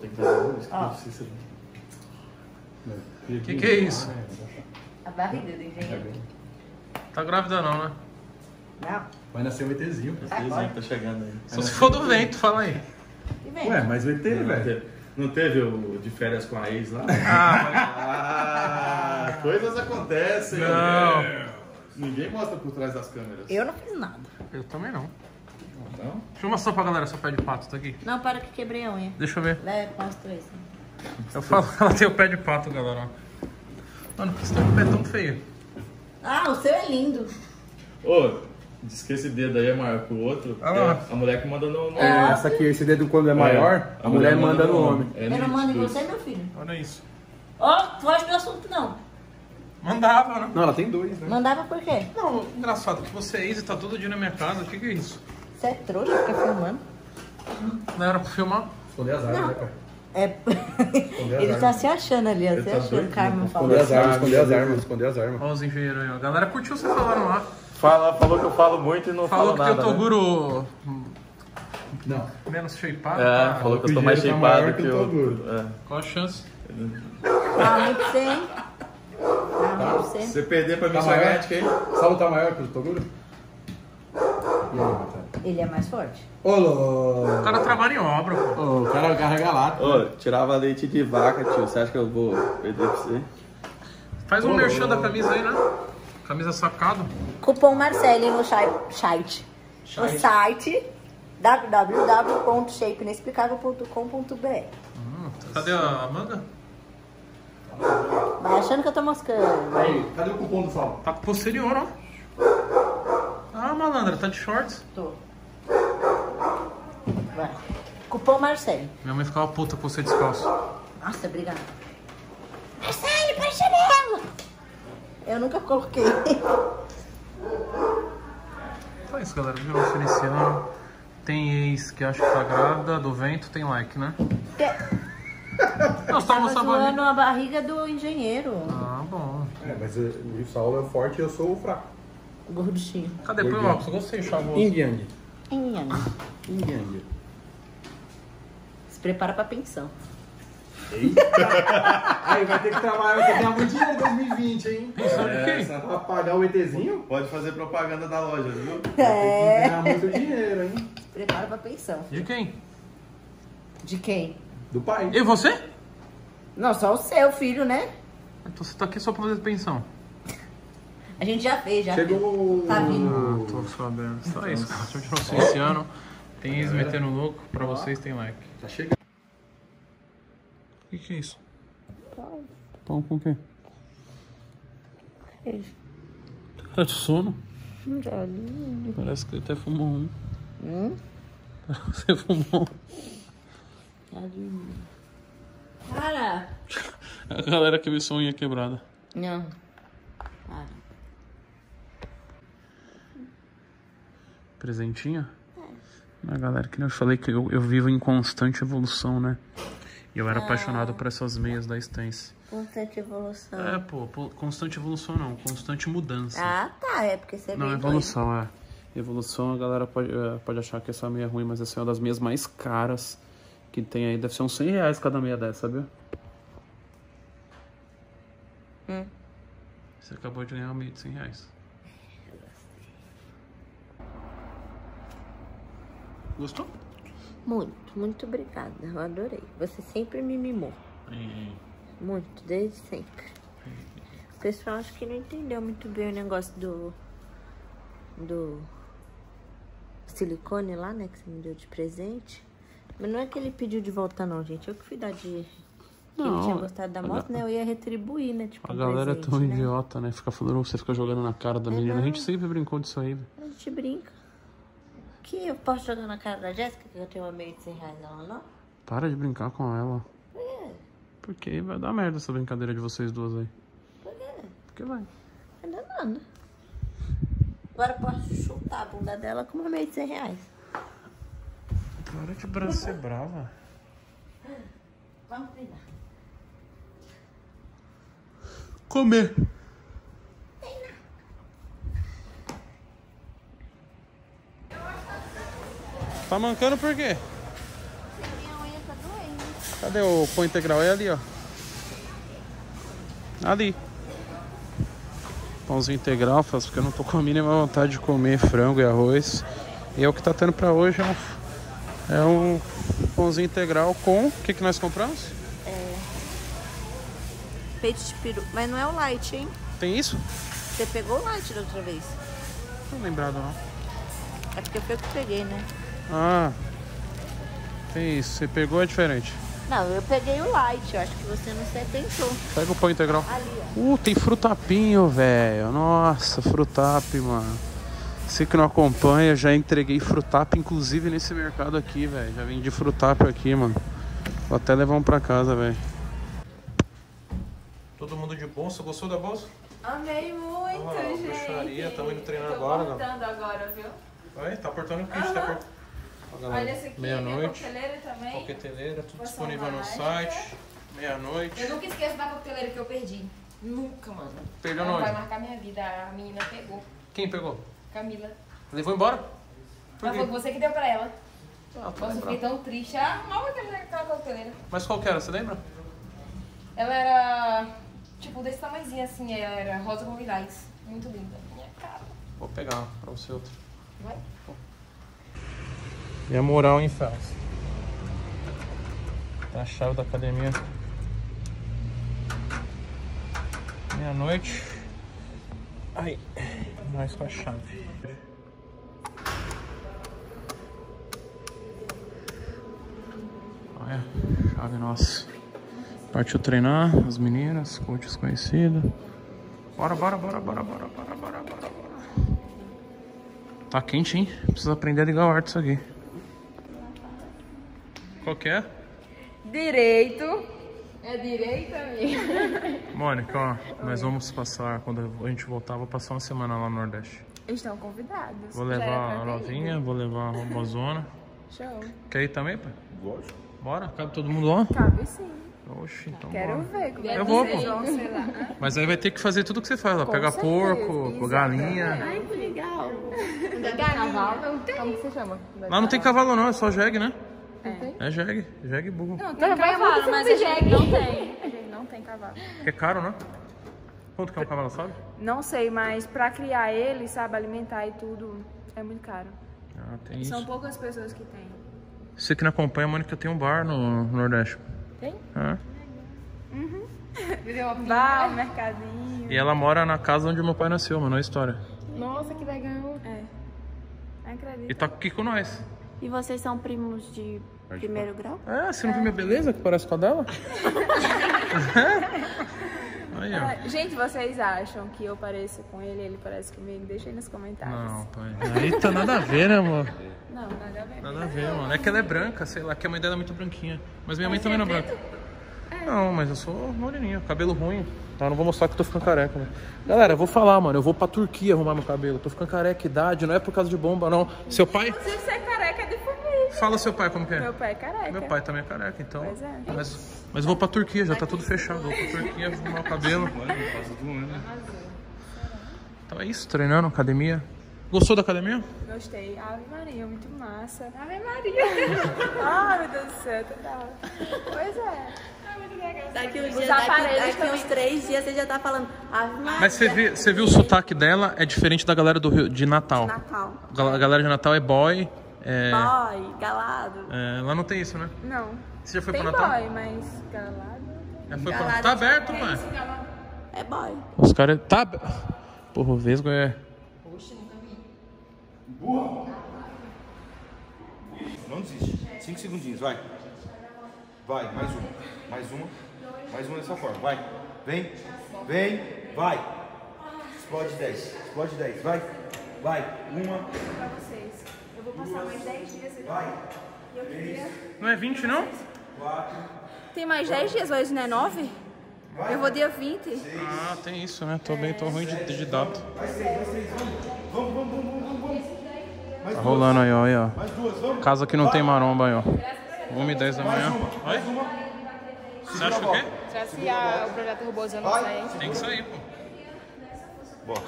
Que é isso? A barriga do engenheiro. Tá grávida não, né? Não. Vai nascer um ETzinho. Tá chegando aí. Só se for do vento, fala aí. Ué, mas o ET, velho. Não teve o de férias com a ex lá? Coisas acontecem. Não. Ninguém mostra por trás das câmeras. Eu não fiz nada. Eu também não. Não? Deixa eu mostrar pra galera seu pé de pato, tá aqui. Não, para que quebrei a unha. Deixa eu ver. Leve, mostra isso. Eu falo que ela tem o pé de pato, galera. Mano, por que você tem um pé tão feio? Ah, o seu é lindo. Ô, diz que esse dedo aí é maior que o outro. Ah lá. A mulher que manda no... Essa aqui, esse dedo quando é maior, a mulher manda no homem. É Eu não mando em nítido você, isso. meu filho. Olha isso. Ó, foge do assunto, não. Mandava, né? Não, ela tem dois, né? Mandava por quê? Não, engraçado que você é ex e tá todo dia na minha casa. O que é isso? Você é trouxa, fica filmando. Não era pra filmar? Esconder as armas, né, cara? É... Ele tá se achando ali, ó. Se achando. Carmen falou. Esconder as armas, esconder as armas, esconder as armas. Olha os engenheiros aí, ó. A galera curtiu você falando lá. Falou que eu falo muito e não Falou falo que nada. tem o Toguro Não. menos shapeado. É, tá? falou que eu tô O mais dinheiro tá shapeado maior que que o o... Toguro. É. Qual a chance? Ah, muito pra você, hein? Ah, muito pra você. Se você perder pra mim, Tá você maior? ganha de quem? Saulo tá maior que o Toguro? E aí, Batalha? Ele é mais forte. Ô, louco. O cara trabalha em obra, pô. Ô, o cara carrega lata. Ô, tirava leite de vaca, tio. Você acha que eu vou perder pra você? Faz um merchan da camisa aí, né? Camisa sacado. Cupom Marcele no site. No site www.shapeinexplicável.com.br. Cadê a manga? Vai achando que eu tô moscando. Aí, cadê o cupom do Saulo? Tá com posterior, ó. Ah, malandra, tá de shorts. Tô. Vai. Cupom Marcele. Minha mãe ficava puta com você descalço. Nossa, obrigada. Marcele, põe chinelo! Eu nunca coloquei. Então é isso, galera. Viu? Oferecendo. Tem ex que acha que tá grávida, do vento, tem like, né? Nós Tava estamos zoando a barriga do engenheiro. Ah, bom. É, mas o Saulo é forte e eu sou o fraco. Gorduchinho. Cadê? Põe o óculos. Eu gostei, chavoso. Yang. Enhang. Yang. Se prepara pra pensão. Aí vai ter que trabalhar, vai ter que ganhar muito dinheiro em 2020, hein? Pensão de quem? Pra pagar o ETzinho, Pode fazer propaganda da loja, viu? tem que ganhar muito dinheiro, hein? Se prepara pra pensão. De quem? De quem? Do pai. E você? Não, só o seu filho, né? Então você tá aqui só pra fazer pensão. A gente já fez, já fez. Chegou Tá vindo. Ah, tô sabendo. Só isso, cara. Continua silenciando. Tem ex metendo louco. Pra vocês tem like. Tá chegando. O que é isso? Pão com o quê? Tá de sono? Parece que ele até fumou um. Você fumou. Para! A galera que viu sua unha quebrada. Não. Para. Presentinho? A galera que eu falei que eu vivo em constante evolução, né? E eu era apaixonado por essas meias da Stance. Constante evolução. É, pô, constante evolução não, constante mudança. Ah, tá. É porque você Não, veio evolução, é. Evolução, a galera pode achar que essa meia é ruim, mas essa é uma das meias mais caras que tem aí. Deve ser uns 100 reais cada meia dessa, sabia? Você acabou de ganhar uma meia de 100 reais. Gostou? Muito obrigada. Eu adorei. Você sempre me mimou. Muito, desde sempre. O pessoal acho que não entendeu muito bem o negócio do silicone lá, né? Que você me deu de presente. Mas não é que ele pediu de volta não, gente. Eu que fui dar de... Que ele tinha gostado da moto, né? Eu ia retribuir, né? Tipo, A galera presente, é tão né? idiota, né? Fica falando, você fica jogando na cara da menina. A gente sempre brincou disso aí, velho. A gente brinca. Que eu posso jogar na cara da Jéssica que eu tenho uma meia de 100 reais, ela não? Para de brincar com ela. Por quê? Porque vai dar merda essa brincadeira de vocês duas aí. Por quê? Porque vai. Não dá nada. Agora eu posso chutar a bunda dela com uma meia de 100 reais. Para de ser brava. Vamos treinar. Comer. Tá mancando por quê? Minha unha tá doendo. Cadê Cadê o pão integral? É ali, ó. Ali. Pãozinho integral, faço porque eu não tô com a mínima vontade de comer frango e arroz. E é o que tá tendo pra hoje, é um pãozinho integral com... O que nós compramos? Peito de peru. Mas não é o light, hein? Tem isso? Você pegou o light da outra vez. Não lembrado, não. É porque foi eu que peguei, né? Ah, tem isso. Você pegou, é diferente. Não, eu peguei o light. Eu acho que você não se atentou. Pega o pão integral. Ali, ó. Tem frutapinho, velho. Nossa, frutap, mano. Você que não acompanha, já entreguei frutap, inclusive nesse mercado aqui, velho. Já vendi frutap aqui, mano. Vou até levar um pra casa, velho. Todo mundo de bolsa. Gostou da bolsa? Amei muito, gente. Bruxaria, estamos indo treinar Tô agora, portando agora, viu? Vai, tá portando o kit, tá portando. Olha esse aqui, meia-noite. coqueteleira também. Coqueteleira, tudo Porção disponível no mágica. site. Meia-noite. Eu nunca esqueço da coqueteleira que eu perdi. Nunca, mano. Perdeu Ela onde? vai marcar minha vida. A menina pegou. Quem pegou? Camila. Levou embora? Por Ela quê? falou que você que deu pra ela. Ah, tô Nossa, eu fiquei lembrado. tão triste. Ah, mal aquela coqueteleira. Mas qual que era, você lembra? Ela era, tipo, desse tamanhozinho assim. Ela era rosa com lilás. Muito linda. Minha cara. Vou pegar pra você outro. Vai. E a moral em Fels. Tá a chave da academia. Meia-noite. Aí, nós com a chave. Olha, chave nossa. Partiu treinar, as meninas, coach desconhecido. Bora. Tá quente, hein? Preciso aprender a ligar o ar disso aqui. Qual que é? Direito. É direito, amiga. Mônica, ó, nós vamos passar, quando a gente voltar, vou passar uma semana lá no Nordeste. Estão convidados. Vou Já levar era a pra ter novinha, vou levar a robozona. ido. Show. Quer ir também, pai? Lógico. Bora? Cabe todo mundo lá? Cabe sim. Oxi, então Quero bora. ver como é Eu que vou, vocês pô. vão, sei lá. Mas aí vai ter que fazer tudo que você faz lá. Com Pegar certeza, porco, exatamente. galinha. Ai, que legal. Cavalo? Como você chama? Lá não tem cavalo não, é só jegue, né? É. É jegue, jegue e burro. Não, tem Não, vai cavalo, muito mas de a gente jegue. não tem. A gente não tem cavalo. Que é caro, né? Quanto que é um cavalo, sabe? Não sei, mas pra criar ele, sabe, alimentar e tudo, é muito caro. Ah, tem São isso. poucas pessoas que têm. Você que não acompanha, a Mônica tem um bar no Nordeste. Tem? É. Deu uma Bar, mercadinho. E ela mora na casa onde meu pai nasceu, mano, é a história. Nossa, que legal. É. Acredito. E tá aqui com nós. E vocês são primos de primeiro grau? É, você não viu minha beleza que parece com a dela? Aí, ó. Gente, vocês acham que eu pareço com ele, ele parece comigo? Deixa aí nos comentários. Não, pai. Aí tá nada a ver, né, amor? Não, nada a ver. Nada a ver, mano. É que ela é branca, sei lá, que a mãe dela é muito branquinha. Mas minha mãe também não é branca. Não, mas eu sou moreninho, cabelo ruim. Tá, não vou mostrar que eu tô ficando careca, né? Galera, eu vou falar, mano. Eu vou pra Turquia arrumar meu cabelo. Tô ficando careca, idade, não é por causa de bomba, não. Seu pai? Se você é careca de família. Fala seu pai como que é. Meu pai é careca. Meu pai também é careca, então. Pois é. Mas eu vou pra Turquia, já tá tudo fechado. Vou pra Turquia arrumar o cabelo. Então é isso, treinando, academia. Gostou da academia? Gostei. Ave Maria, muito massa. Ave Maria. Ai, meu Deus do céu, tá da hora. Pois é. Daqui uns, Os dias, aparelhos daqui também. uns 3 dias você já tá falando. Ave Maria. Mas você viu o sotaque dela? É diferente da galera do Rio, de Natal. Natal. A galera de Natal é boy. Boy, galado. Lá não tem isso, né? Não. Você já foi Tem pro Natal? boy, mas galado. Já foi pro... Galera, Tá aberto, pai. É boy. Os caras... Tá... Porra, o Vesgo é... Não desiste. 5 segundinhos, vai. Vai, mais uma. Mais uma. Mais uma dessa forma, vai. Vem. Vem. Vai. Explode 10. Explode 10. Vai. Vai. Uma. Pra vocês. Eu vou passar mais 10 dias aqui. Vai. E eu queria... Não é 20, não? 4. Tem mais 10 dias, hoje não é 9? Eu vou dia 20. Ah, tem isso, né? Tô bem, tô ruim de data. Mais 3, mais 3. Vamos, vamos, vamos, vamos, vamos. Mais Tá duas. rolando aí, ó. Aí, ó. Mais duas, vamos. Casa que não tem maromba aí, ó. 1h10 da manhã. Mais uma. Você acha o quê? Já se o projeto Robozão não sair. Tem que sair, pô. Bora.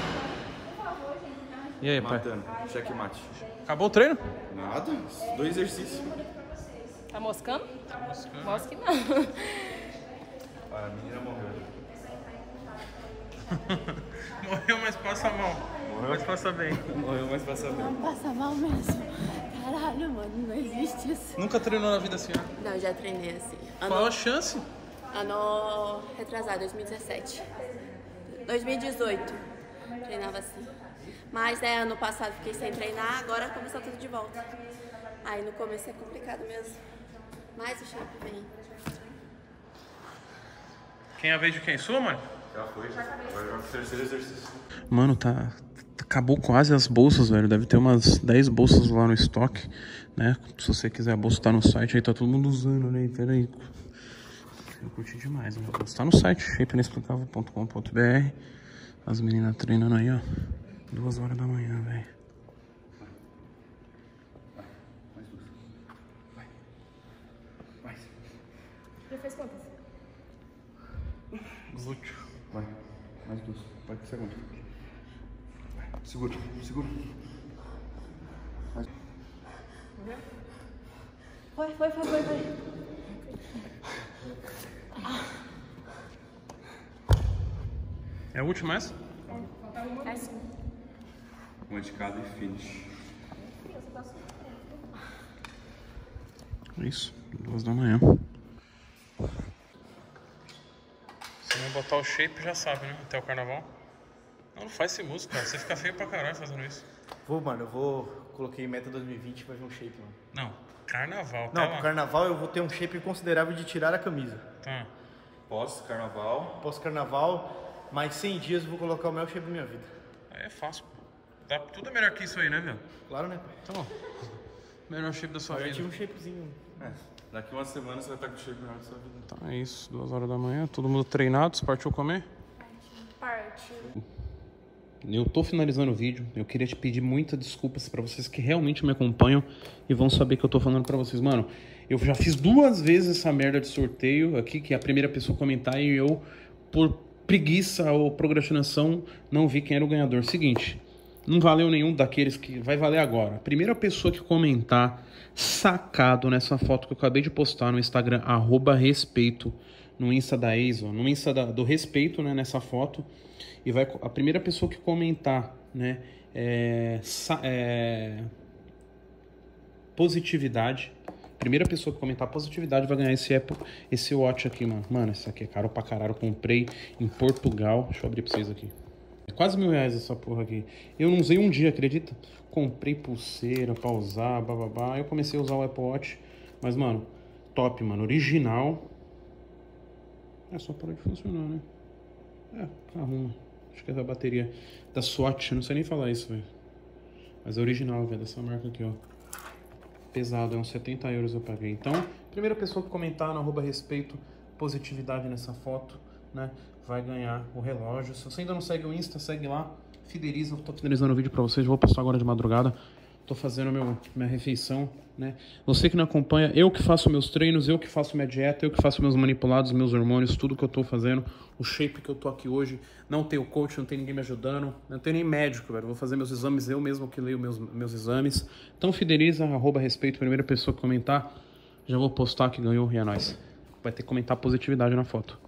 E aí, pai? Matando. Checkmate. Acabou o treino? Nada. 2 exercícios. Tá moscando? Tá moscando. Mosque não. A menina morreu. Morreu, mas passa mal. Morreu? Mas passa bem. Morreu, mas passa bem. Passa mal mesmo. Caralho, mano, não existe isso. Nunca treinou na vida assim, né? Não, já treinei assim. Qual a chance? Ano retrasado, 2017. 2018. Treinava assim. Mas, né, ano passado fiquei sem treinar, agora começou tudo de volta. Aí no começo é complicado mesmo. Mas o shape vem. Quem é a vez de quem? Sua, mano? Já foi. Agora vai pro terceiro exercício. Mano, acabou quase as bolsas, velho. Deve ter umas 10 bolsas lá no estoque, né? Se você quiser a bolsa, tá no site aí, tá todo mundo usando, né? Pera aí. Eu curti demais, né? A bolsa tá no site, shapeinexplicável.com.br. As meninas treinando aí, ó. 2 horas da manhã, velho. Mais 2. Vai. Mais. Já fez quantas? Glúteo. Vai. Mais 2. Vai que você aguenta. Segura. Segura. Mais. Foi. É a última essa? É sim. Uma de cada e finish. Isso, 2 da manhã. Se não botar o shape, já sabe, né? Até o carnaval. Não faz esse músico, cara. Você fica feio pra caralho fazendo isso. Coloquei meta 2020 pra ver um shape, mano. Não, carnaval, tá Não, lá. pro carnaval eu vou ter um shape considerável de tirar a camisa. Tá. Pós-carnaval. Pós-carnaval, mais 100 dias eu vou colocar o melhor shape da minha vida. Aí é fácil, pô. Tudo é melhor que isso aí, né, velho? Claro, né, pai? Então, melhor shape da sua Eu já vida. tive um shapezinho. Daqui uma semana você vai estar com o shape melhor da sua vida. Então é isso, 2 horas da manhã, todo mundo treinado, você partiu comer? Partiu. Eu tô finalizando o vídeo, eu queria te pedir muitas desculpas pra vocês que realmente me acompanham e vão saber que eu tô falando pra vocês. Mano, eu já fiz 2 vezes essa merda de sorteio aqui, que é a primeira pessoa a comentar, e eu, por preguiça ou procrastinação, não vi quem era o ganhador. Seguinte, não valeu nenhum daqueles que vai valer agora. A primeira pessoa que comentar sacado nessa foto que eu acabei de postar no Instagram, @respeito, no Insta da Eisa, no Insta do Respeito, né, nessa foto, e vai a primeira pessoa que comentar, né, positividade, primeira pessoa que comentar positividade vai ganhar esse watch aqui, mano. Mano, esse aqui é caro pra caralho, eu comprei em Portugal. Deixa eu abrir pra vocês aqui. É quase R$1.000 essa porra aqui. Eu não usei um dia, acredita? Comprei pulseira pra usar, bababá. Eu comecei a usar o Apple Watch. Mas, mano, top, mano. Original. É, só parou de funcionar, né? Arruma. Acho que é a bateria da Swatch. Não sei nem falar isso, velho. Mas é original, velho. Dessa marca aqui, ó. Pesado, é uns 70 euros eu paguei. Então, primeira pessoa que comentar no @respeito positividade nessa foto, né, vai ganhar o relógio. Se você ainda não segue o Insta, segue lá. Fideliza, eu tô finalizando o vídeo pra vocês. Vou postar agora de madrugada. Tô fazendo minha refeição, né? Você que não acompanha, eu que faço meus treinos, eu que faço minha dieta, eu que faço meus manipulados, meus hormônios, tudo que eu tô fazendo. O shape que eu tô aqui hoje, não tenho coach, não tem ninguém me ajudando, não tenho nem médico, velho. Vou fazer meus exames, eu mesmo que leio meus exames. Então fideliza, @respeito, primeira pessoa que comentar. Já vou postar que ganhou e é nóis. Vai ter que comentar positividade na foto.